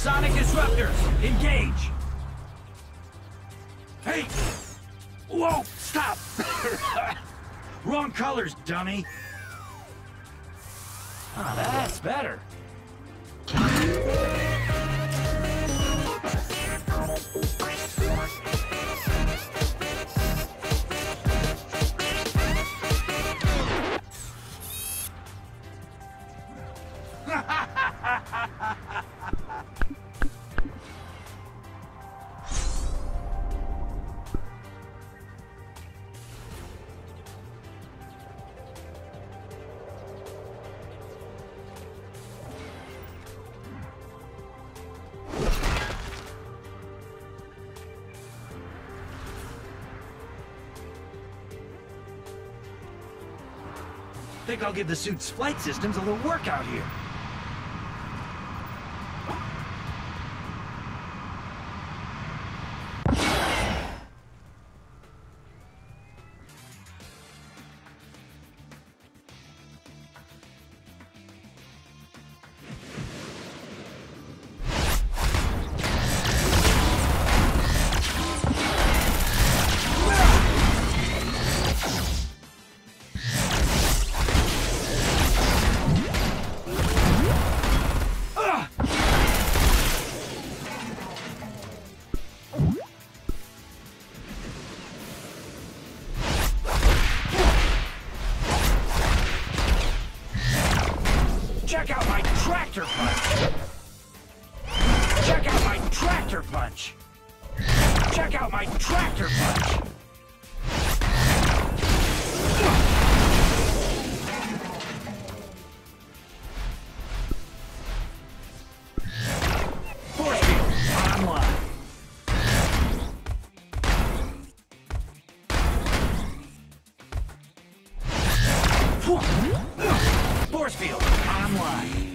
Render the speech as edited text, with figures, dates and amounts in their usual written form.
Sonic disruptors, engage! Hey! Whoa, stop! Wrong colors, dummy! Ah, that's better. Think I'll give the suit's flight systems a little workout here. Check out my tractor punch! Check out my tractor punch! Check out my tractor punch! Force field online! Force field online!